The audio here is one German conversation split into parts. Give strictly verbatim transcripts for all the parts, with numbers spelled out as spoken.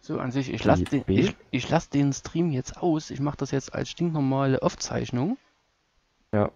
So, an sich, ich lasse den, DFB? ich, ich lass den Stream jetzt aus. Ich mache das jetzt als stinknormale Aufzeichnung. Ja.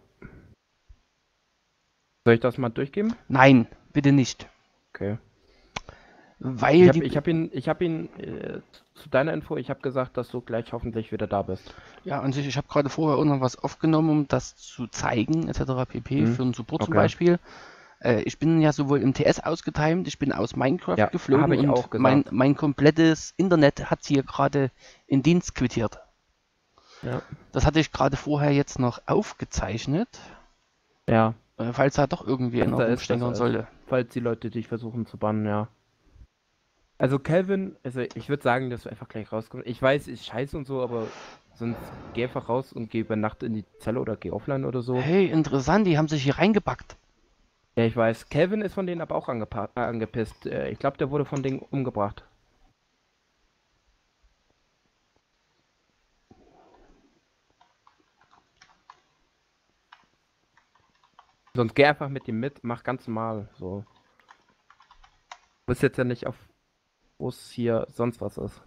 Soll ich das mal durchgeben? Nein, bitte nicht. Okay. Weil Ich habe die. ich hab ihn, ich hab ihn äh, zu deiner Info, ich habe gesagt, dass du gleich hoffentlich wieder da bist. Ja, an sich, ich habe gerade vorher auch noch was aufgenommen, um das zu zeigen, et cetera pp. Hm? Für den Support zum Okay. Beispiel. Äh, ich bin ja sowohl im T S ausgetimed, ich bin aus Minecraft Ja, geflogen habe ich und auch mein, gesagt. mein komplettes Internet hat hier gerade in Dienst quittiert. Ja. Das hatte ich gerade vorher jetzt noch aufgezeichnet, Ja. äh, falls da doch irgendwie einer Besser ist, rumstänkern besser ist. sollte. Falls die Leute dich versuchen zu bannen, ja. Also Calvin, also ich würde sagen, dass du einfach gleich rauskommst. Ich weiß, ist scheiße und so, aber sonst geh einfach raus und geh über Nacht in die Zelle oder geh offline oder so. Hey, interessant, die haben sich hier reingepackt. Ja, ich weiß. Calvin ist von denen aber auch angepa äh, angepisst. Äh, ich glaube, der wurde von denen umgebracht. Sonst geh einfach mit ihm mit, mach ganz normal, so. Du bist jetzt ja nicht auf, wo es hier sonst was ist.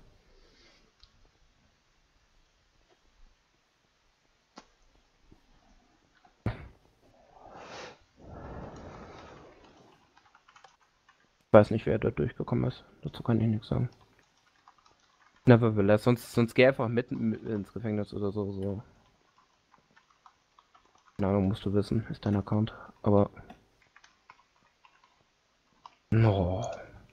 Ich weiß nicht, wer da durchgekommen ist. Dazu kann ich nichts sagen. Nevertheless, sonst, sonst geh einfach mit, mit ins Gefängnis oder so, so. Keine Ahnung, musst du wissen, ist dein Account. Aber. No.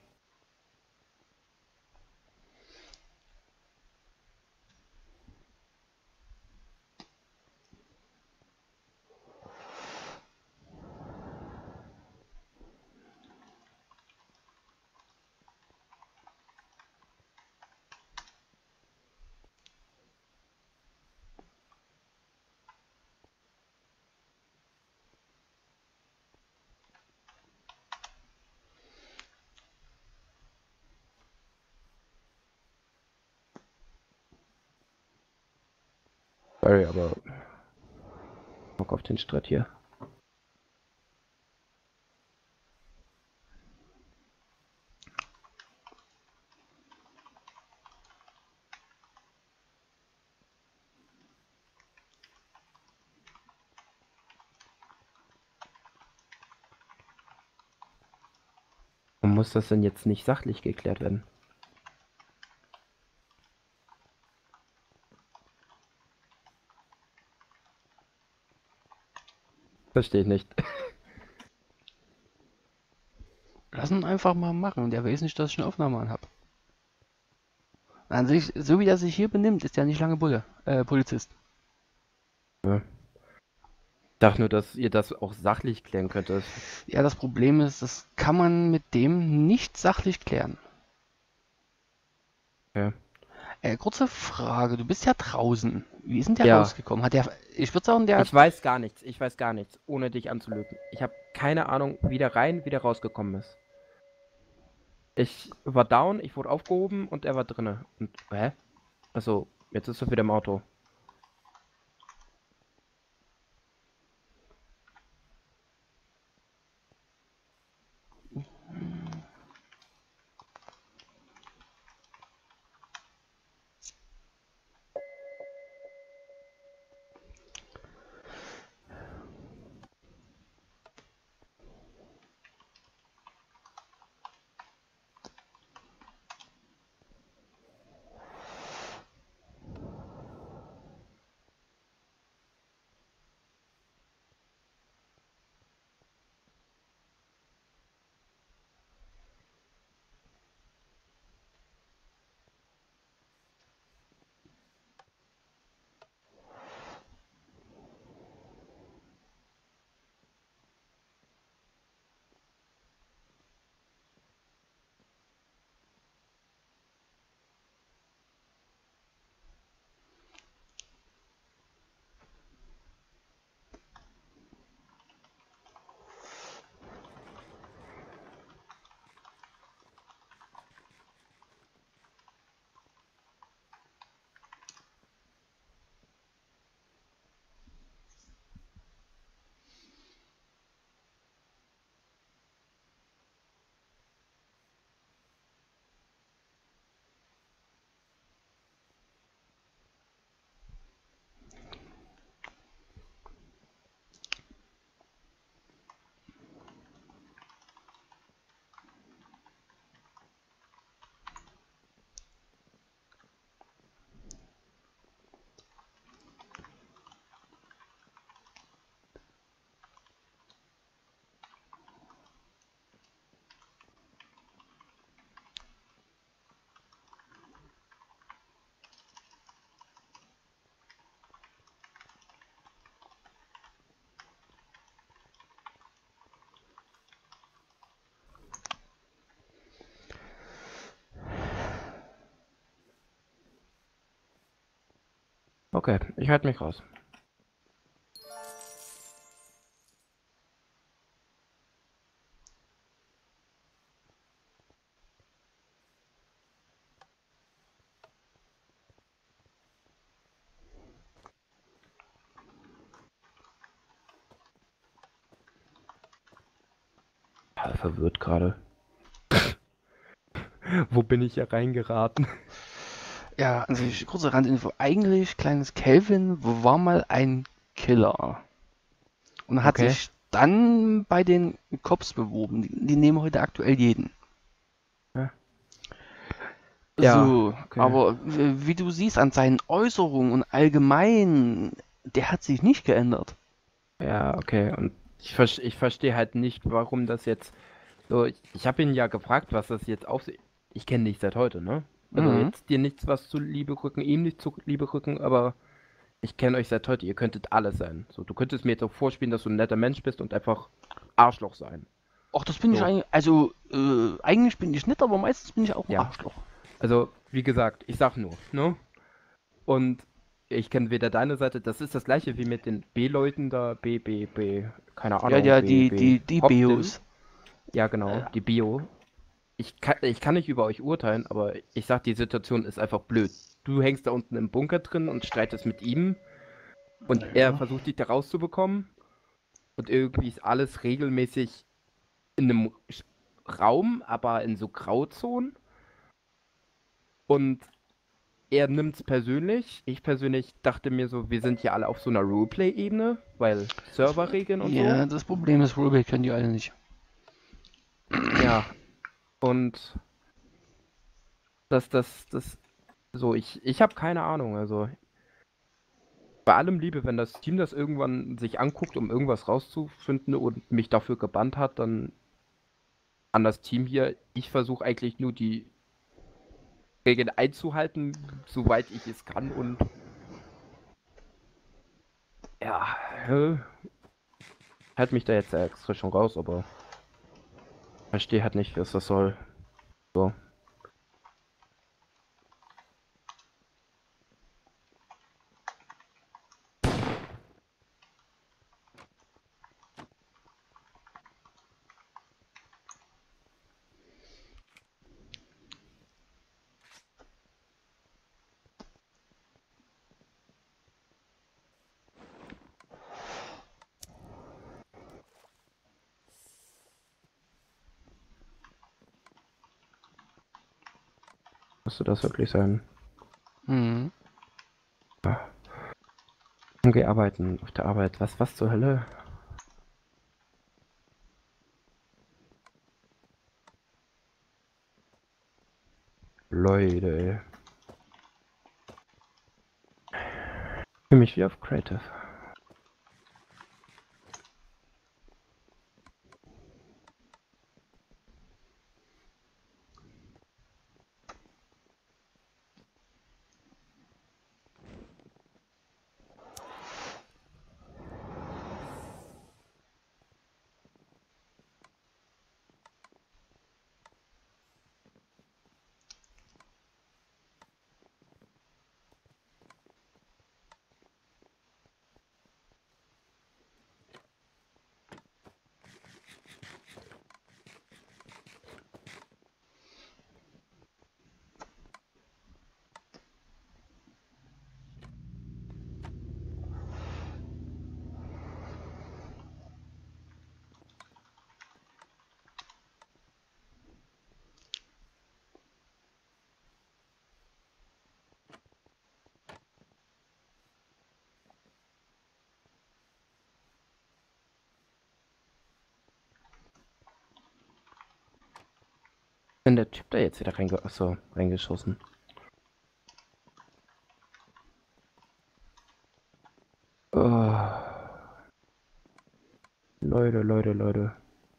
Sorry, aber. Bock auf den Streit hier. Und muss das denn jetzt nicht sachlich geklärt werden? Verstehe ich nicht. Lass ihn einfach mal machen. Der weiß nicht, dass ich eine Aufnahme an habe. An sich, so wie er sich hier benimmt, ist der nicht lange Bulle, äh, Polizist. Ja. Ich dachte nur, dass ihr das auch sachlich klären könntet. Ja, das Problem ist, das kann man mit dem nicht sachlich klären. Ja. Äh, kurze Frage, du bist ja draußen. Wie ist denn der Ja, rausgekommen? Hat der, ich würde sagen, der hat, ich weiß gar nichts. Ich weiß gar nichts, ohne dich anzulügen. Ich habe keine Ahnung, wie der rein, wie der rausgekommen ist. Ich war down, ich wurde aufgehoben und er war drinne. Und, hä? Also, jetzt ist er wieder im Auto. Okay, ich halte mich raus. Ja, verwirrt gerade. Wo bin ich hier reingeraten? Ja, also ich, kurze Randinfo. Eigentlich, kleines Kelvin war mal ein Killer. Und hat Okay. sich dann bei den Cops beworben. Die, die nehmen heute aktuell jeden. Ja, ja, So, okay. aber w- wie du siehst an seinen Äußerungen und allgemein, der hat sich nicht geändert. Ja, okay. Und ich, ver ich verstehe halt nicht, warum das jetzt so. Ich, ich habe ihn ja gefragt, was das jetzt auf sich. Ich kenne dich seit heute, ne? Also Mhm. jetzt dir nichts was zu Liebe rücken, ihm nicht zu Liebe rücken, aber ich kenne euch seit heute. Ihr könntet alles sein. So, du könntest mir jetzt auch vorspielen, dass du ein netter Mensch bist und einfach Arschloch sein. Ach, das bin ich So, eigentlich, also äh, eigentlich bin ich nett, aber meistens bin ich auch ein ja. Arschloch. Also, wie gesagt, ich sag nur, ne? Und ich kenne weder deine Seite, das ist das gleiche wie mit den B-Leuten da, B, B, B, keine Ja, Ahnung, ja, B, die, B, die, die Hoptim. Beos. Ja, Äh, genau, die Bio. Ich kann, ich kann nicht über euch urteilen, aber ich sag, die Situation ist einfach blöd. Du hängst da unten im Bunker drin und streitest mit ihm und er ja. versucht dich da rauszubekommen und irgendwie ist alles regelmäßig in einem Sch- Raum, aber in so Grauzonen und er nimmt's persönlich. Ich persönlich dachte mir so, wir sind hier alle auf so einer Roleplay-Ebene, weil Serverregeln und so. Ja, das Problem ist, Roleplay können die alle nicht. Ja, und das, das, das, so, ich, ich habe keine Ahnung, also bei allem Liebe, wenn das Team das irgendwann sich anguckt, um irgendwas rauszufinden und mich dafür gebannt hat, dann an das Team hier. Ich versuche eigentlich nur die Regeln einzuhalten, soweit ich es kann und ja, äh, halt mich da jetzt extra schon raus, aber verstehe halt nicht, was das soll. So. Musste das wirklich sein? Mhm. Okay, arbeiten auf der Arbeit. Was, was zur Hölle? Leute, ey. Für mich wie auf Creative. Denn der Typ da jetzt wieder reinge Achso, reingeschossen. Oh. Leute, Leute, Leute.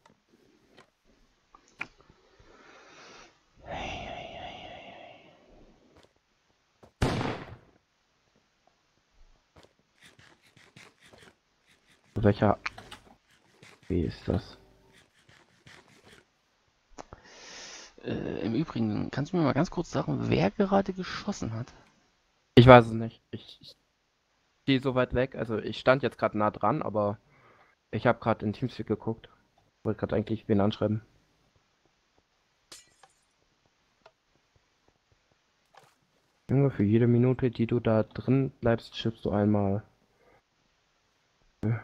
Welcher Wie ist das? Äh, im Übrigen, kannst du mir mal ganz kurz sagen, wer gerade geschossen hat? Ich weiß es nicht. Ich, ich stehe so weit weg. Also ich stand jetzt gerade nah dran, aber ich habe gerade in Teamspeak geguckt. Wollte gerade eigentlich wen anschreiben. Junge, für jede Minute, die du da drin bleibst, schippst du einmal. Ja.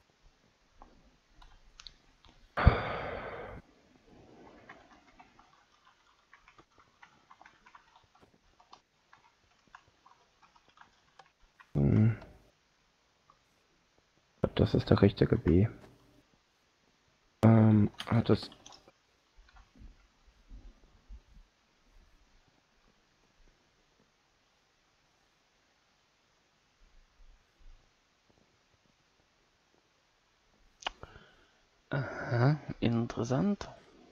Hm. Ich glaube, das ist der richtige B. Ähm, hat das. Aha, interessant.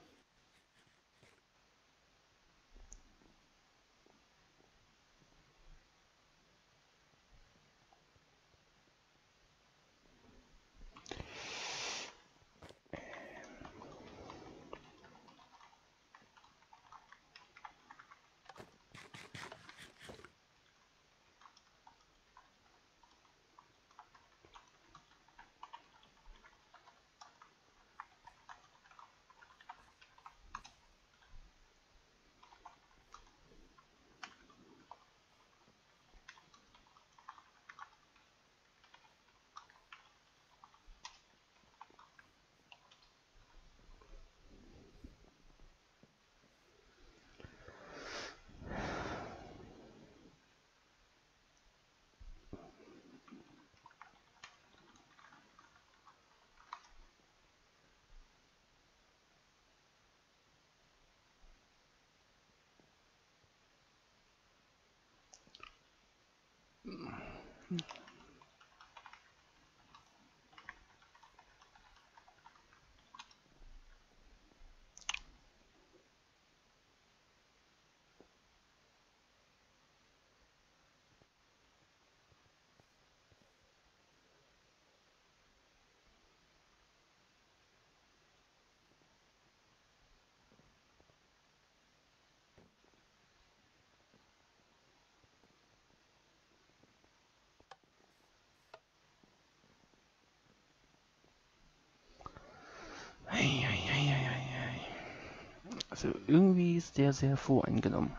Eieieiei. Also irgendwie ist der sehr voreingenommen.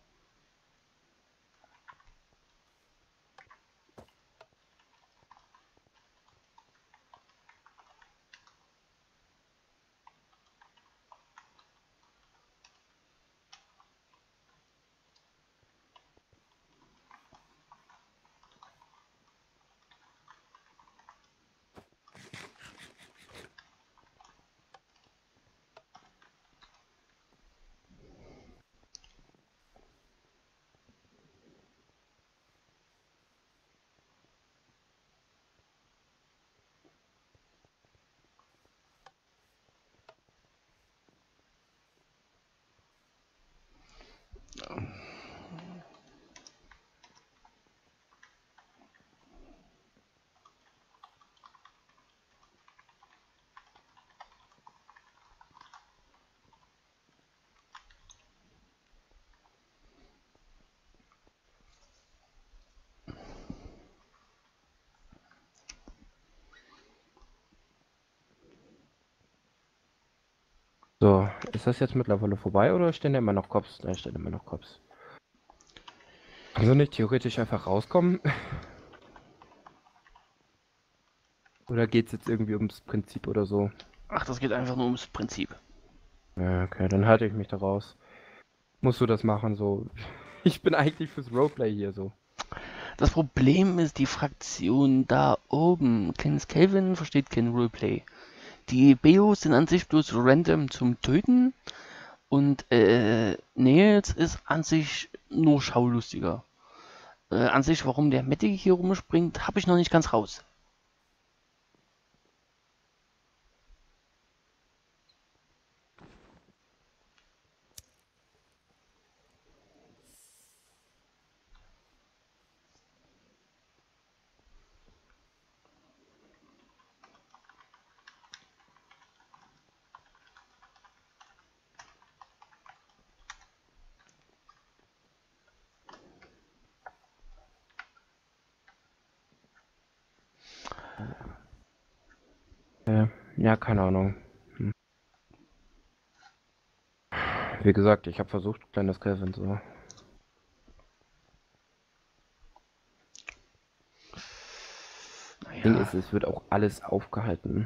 So, ist das jetzt mittlerweile vorbei oder stehen da immer noch Cops? Da stehen immer noch Cops. Also nicht theoretisch einfach rauskommen? Oder geht es jetzt irgendwie ums Prinzip oder so? Ach, das geht einfach nur ums Prinzip. Ja, okay, dann halte ich mich da raus. Musst du das machen, so. Ich bin eigentlich fürs Roleplay hier, so. Das Problem ist, die Fraktion da oben, Kleines Calvin versteht kein Roleplay. Die B Os sind an sich bloß random zum Töten und äh, Nails ist an sich nur schaulustiger. Äh, an sich, warum der Medic hier rumspringt, habe ich noch nicht ganz raus. Ja, keine Ahnung. Hm. Wie gesagt, ich habe versucht, kleines Kevin so. Ding Naja. ist, es wird auch alles aufgehalten.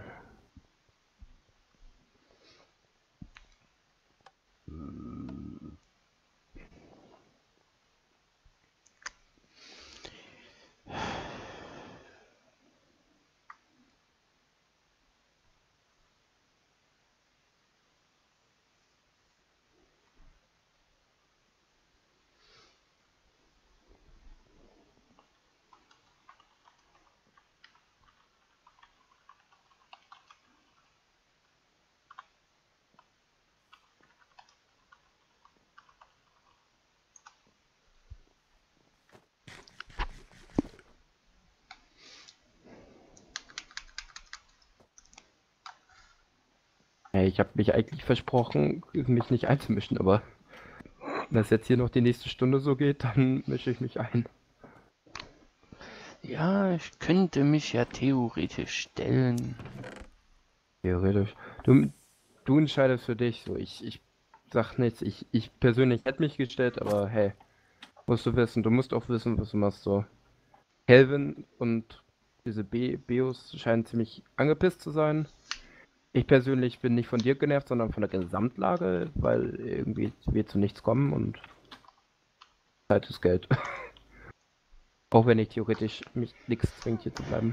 Ja, ich habe mich eigentlich versprochen, mich nicht einzumischen, aber wenn das jetzt hier noch die nächste Stunde so geht, dann mische ich mich ein. Ja, ich könnte mich ja theoretisch stellen. Theoretisch. Du, du entscheidest für dich. So, ich, ich sag nichts. Ich, ich persönlich hätte mich gestellt, aber hey, musst du wissen. Du musst auch wissen, was du machst. So, Kelvin und diese B Beos scheinen ziemlich angepisst zu sein. Ich persönlich bin nicht von dir genervt, sondern von der Gesamtlage, weil irgendwie wir zu nichts kommen und Zeit ist Geld. Auch wenn ich theoretisch mich nichts zwingt, hier zu bleiben.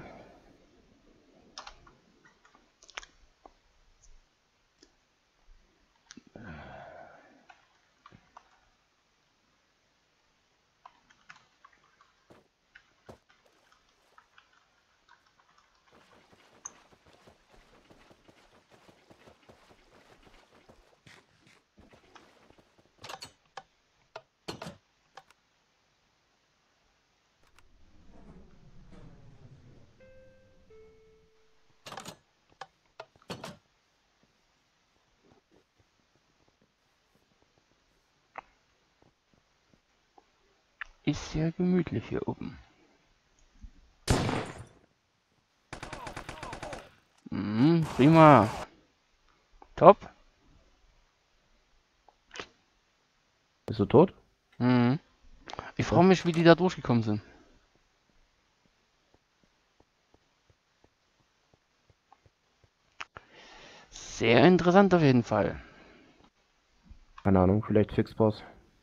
Ist sehr gemütlich hier oben. Mhm, prima. Top. Bist du tot? Mhm. Ich Ja. frage mich, wie die da durchgekommen sind. Sehr interessant auf jeden Fall. Keine Ahnung, vielleicht Fixboss.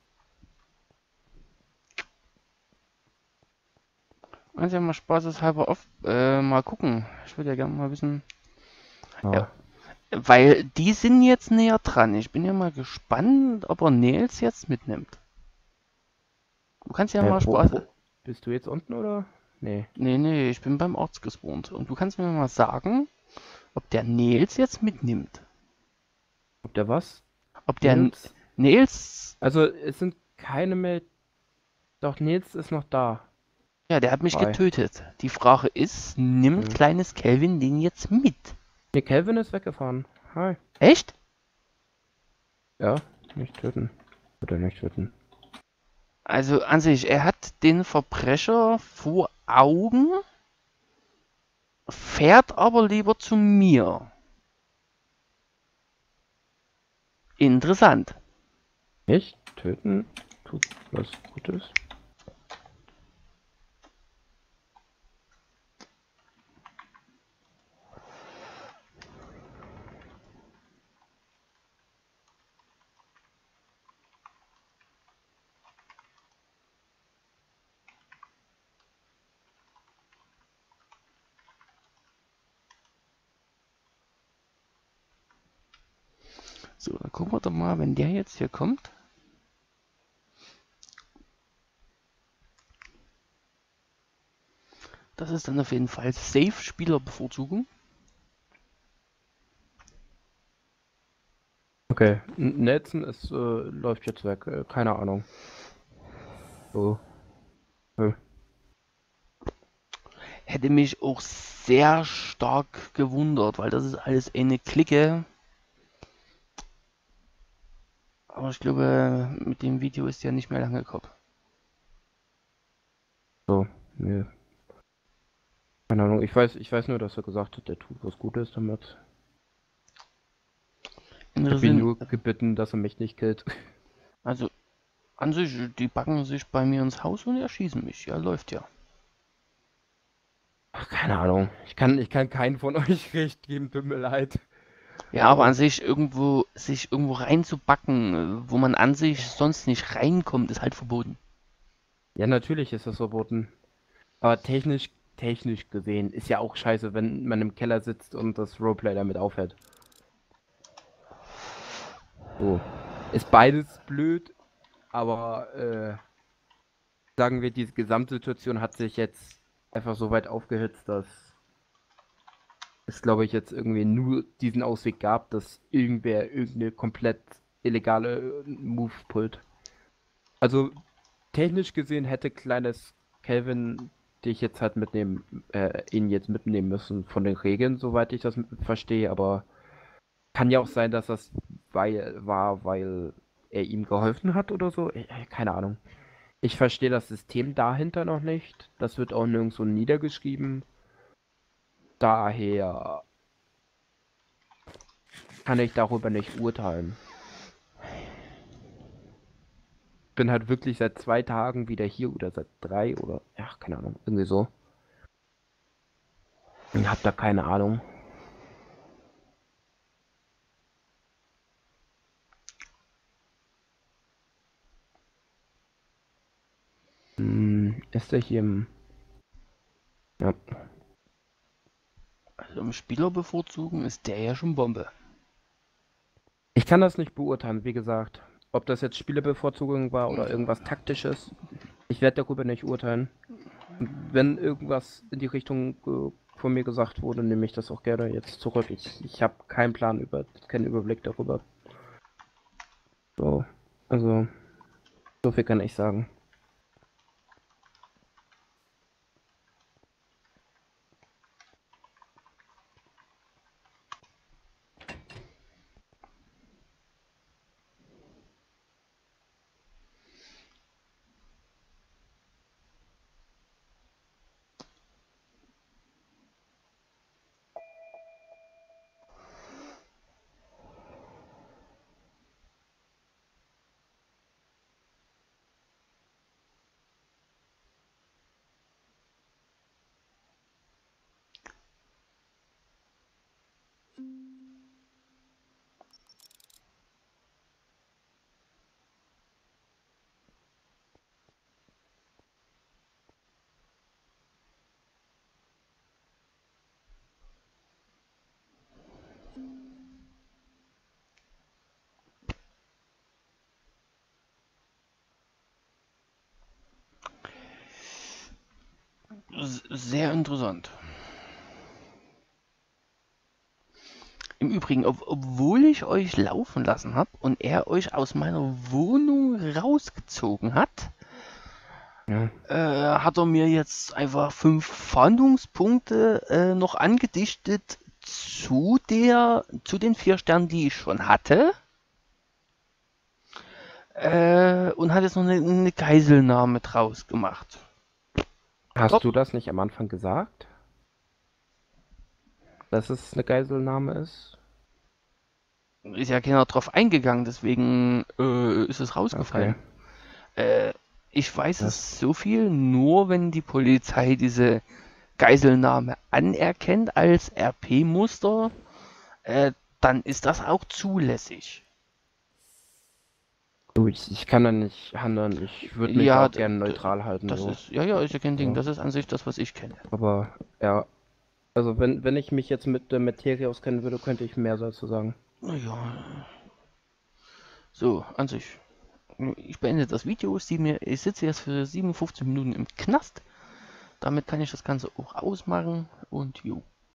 Also ja mal spaßeshalber oft äh, mal gucken. Ich würde ja gerne mal wissen. Ja, Ja. weil die sind jetzt näher dran. Ich bin ja mal gespannt, ob er Nils jetzt mitnimmt. Du kannst ja Äh, mal wo, Spaß. wo? Bist du jetzt unten oder? Nee. Nee, nee, ich bin beim Arzt gespawnt. Und du kannst mir mal sagen, ob der Nils jetzt mitnimmt. Ob der was? Ob der N- Nils? Nils. Also, es sind keine mehr. Doch, Nils ist noch da. Ja, der hat mich Hi. getötet. Die Frage ist, nimmt Hm. kleines Kelvin den jetzt mit? Nee, Kelvin ist weggefahren. Hi. Echt? Ja, nicht töten. Bitte nicht töten. Also an sich, er hat den Verbrecher vor Augen, fährt aber lieber zu mir. Interessant. Nicht töten? Tut was Gutes. So, dann gucken wir doch mal, wenn der jetzt hier kommt. Das ist dann auf jeden Fall safe Spielerbevorzugung. Okay, N- Nelson ist, äh, läuft jetzt weg. Äh, keine Ahnung. So. Äh, Hätte mich auch sehr stark gewundert, weil das ist alles eine Clique. Aber ich glaube, mit dem Video ist ja nicht mehr lange gekommen. so. Nee. Keine Ahnung. Ich weiß, ich weiß nur, dass er gesagt hat, der tut was Gutes damit. Ich Wir habe ihn sind, nur gebeten, dass er mich nicht killt. also an sich, die backen sich bei mir ins Haus und erschießen mich. Ja, läuft ja. Ach, keine Ahnung. Ich kann, ich kann keinen von euch recht geben, tut mir leid. Ja, aber an Aber sich irgendwo, sich irgendwo reinzubacken, äh, wo man an sich sonst nicht reinkommt, ist halt verboten. ja, natürlich ist das verboten. Aber technisch, technisch gesehen ist ja auch scheiße, wenn man im Keller sitzt und das Roleplay damit aufhört. So. Ist beides blöd, aber äh, sagen wir, diese Gesamtsituation hat sich jetzt einfach so weit aufgehitzt, dass es, glaube ich, jetzt irgendwie nur diesen Ausweg gab, dass irgendwer irgendeine komplett illegale äh, Move pullt. Also technisch gesehen hätte kleines Calvin dich jetzt halt mitnehmen, äh, ihn jetzt mitnehmen müssen von den Regeln, soweit ich das m- verstehe, aber kann ja auch sein, dass das weil, war, weil er ihm geholfen hat oder so. Äh, Keine Ahnung. Ich verstehe das System dahinter noch nicht. Das wird auch nirgendwo niedergeschrieben. Daher kann ich darüber nicht urteilen. Bin halt wirklich seit zwei Tagen wieder hier oder seit drei oder, ja, keine Ahnung, irgendwie so. Ich hab da keine Ahnung. Hm, ist er hier im. Ja. Also im Spieler bevorzugen ist der ja schon Bombe. Ich kann das nicht beurteilen, wie gesagt. Ob das jetzt Spielebevorzugung war oder irgendwas Taktisches. Ich werde darüber nicht urteilen. Und wenn irgendwas in die Richtung äh, von mir gesagt wurde, nehme ich das auch gerne jetzt zurück. Ich, ich habe keinen Plan über, keinen Überblick darüber. So, also, so viel kann ich sagen. S sehr interessant. Im Übrigen, ob, obwohl ich euch laufen lassen habe und er euch aus meiner Wohnung rausgezogen hat, Ja. äh, hat er mir jetzt einfach fünf Fahndungspunkte äh, noch angedichtet zu der, zu den vier Sternen, die ich schon hatte. Äh, und hat jetzt noch eine, eine Geiselnahme draus gemacht. Hast Dort du das nicht am Anfang gesagt? Dass es eine Geiselnahme ist? ist ja keiner drauf eingegangen, deswegen äh, ist es Okay. rausgefallen. Äh, ich weiß Das, es so viel, nur wenn die Polizei diese Geiselnahme anerkennt als R P-Muster, äh, dann ist das auch zulässig. du, ich, ich kann da nicht handeln. Ich würde mich da Ja, auch gerne neutral halten, das so. ist, ja, ja, ist ja kein Ding. Ja. Das ist an sich das, was ich kenne. Aber ja, also wenn, wenn ich mich jetzt mit der Materie auskennen würde, könnte ich mehr dazu sagen. Naja, so, an sich. Ich beende das Video. Ich sitze jetzt für siebenundfünfzig Minuten im Knast. Damit kann ich das Ganze auch ausmachen und jo.